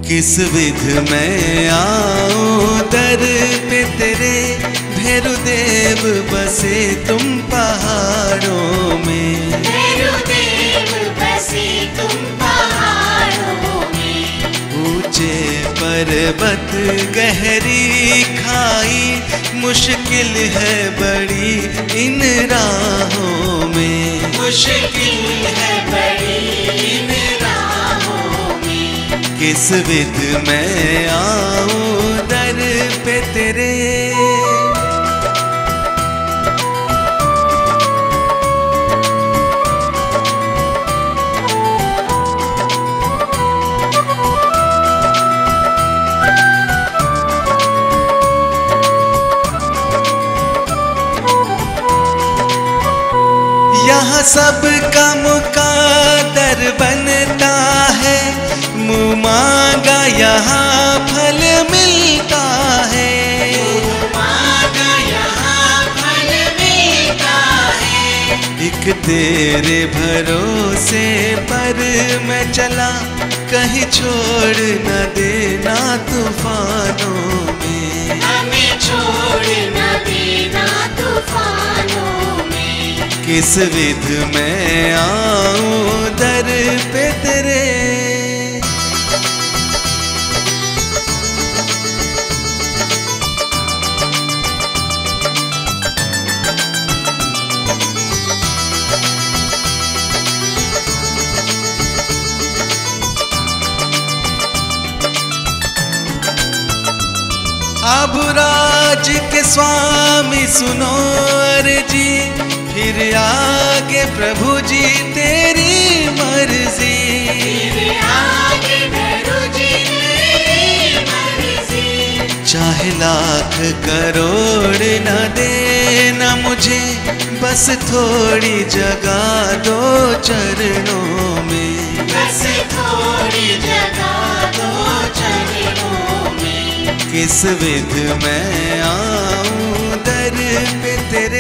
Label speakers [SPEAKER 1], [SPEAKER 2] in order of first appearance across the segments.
[SPEAKER 1] किस विध मैं आऊं दर पे तेरे, भैरुदेव बसे तुम पहाड़ों में।
[SPEAKER 2] भैरुदेव बसे तुम पहाड़ों में।
[SPEAKER 1] ऊंचे पर्वत गहरी खाई, मुश्किल है बड़ी इन राहों में।
[SPEAKER 2] मुश्किल है बड़ी इन राहों में।
[SPEAKER 1] किस विध मैं आऊं दर पे तेरे। यहाँ सबका मुकादर बनता है, मुँह मांगा यहाँ फल मिलता है।
[SPEAKER 2] मुँह मांगा यहाँ फल मिलता है।
[SPEAKER 1] एक तेरे भरोसे पर मैं चला, कहीं छोड़ न देना तूफानों में।
[SPEAKER 2] हमें छोड़ न देना तूफानों में।
[SPEAKER 1] किस विध मैं आऊं दर पे तेरे। आबुराज के स्वामी सुनो अर्जी, फिर आगे प्रभु जी तेरी मर्जी।
[SPEAKER 2] फिर आगे प्रभु जी तेरी मर्जी।
[SPEAKER 1] चाहे लाख करोड़ न देना मुझे, बस थोड़ी जगह दो चरणों में।
[SPEAKER 2] बस थोड़ी जगह दो चरणों में।
[SPEAKER 1] किस विध मैं आऊं दर पे तेरे।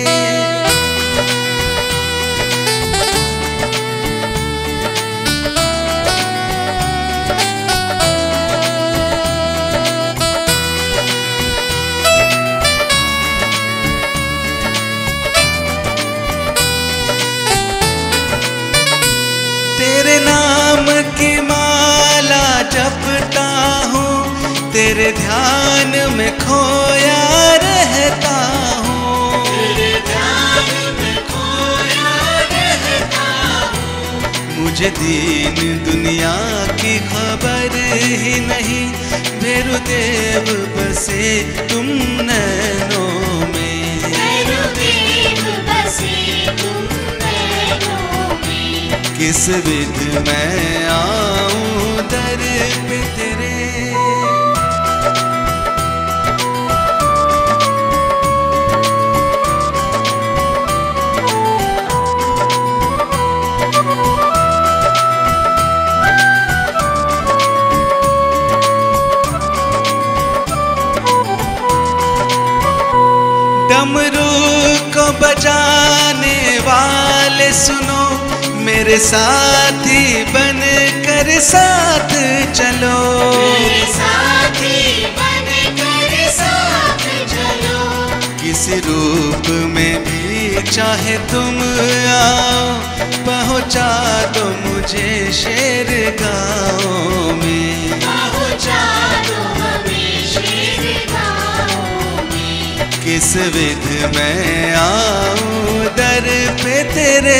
[SPEAKER 1] तेरे नाम की माला जपता हूँ, तेरे ध्यान में खोया रहता हूँ।
[SPEAKER 2] तेरे ध्यान में खोया रहता हूँ।
[SPEAKER 1] मुझे दीन दुनिया की खबर ही नहीं, भैरुदेव बसे तुम नैनों में।
[SPEAKER 2] भैरुदेव बसे तुम नैनों में।
[SPEAKER 1] किस विध मैं आऊं दर पे तेरे। डमरू को बजाने वाले सुनो, मेरे साथी बन कर साथ चलो।
[SPEAKER 2] मेरे साथी बन कर साथ चलो।
[SPEAKER 1] किसी रूप में भी चाहे तुम आओ, पहुँचा दो मुझे शेरगांव में।
[SPEAKER 2] पहुँचा दो हमें शेरगांव में।
[SPEAKER 1] किस विध मैं आऊं दर पे तेरे।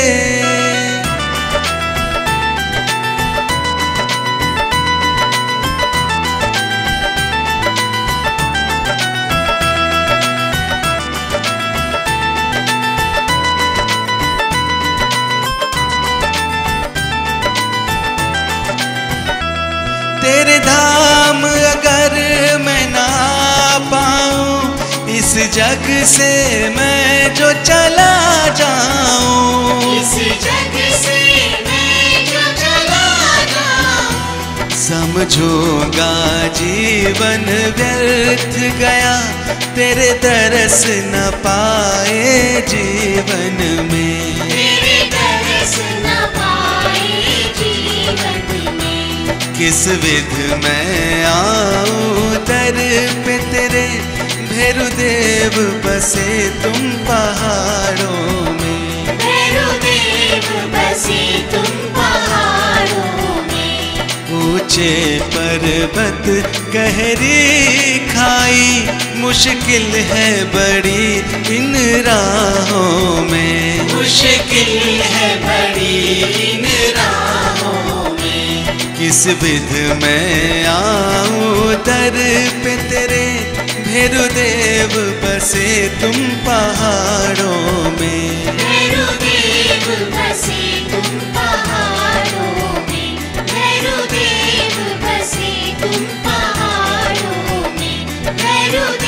[SPEAKER 1] तेरे धाम अगर मैं ना पाऊं, इस जग से मैं जो चला जाऊं।
[SPEAKER 2] इस जग से मैं जो चला जाऊं।
[SPEAKER 1] समझूंगा जीवन व्यर्थ गया, तेरे दरस न पाए जीवन में।
[SPEAKER 2] तेरे दरस न पाए जीवन में।
[SPEAKER 1] किस विध मैं आऊं दर पे तेरे, भैरुदेव बसे तुम पहाड़ों में।
[SPEAKER 2] भैरुदेव बसे तुम पहाड़ों में।
[SPEAKER 1] ऊंचे पर्वत गहरी खाई, मुश्किल है बड़ी इन राहों में।
[SPEAKER 2] मुश्किल है बड़ी इन राहों में।
[SPEAKER 1] किस विध मैं आऊं दर पे तेरे, भैरुदेव बसे तुम पहाड़ों में।
[SPEAKER 2] भैरुदेव बसे तुम पहाड़ों में। भैरुदेव बसे तुम पहाड़ों में। भैरुदेव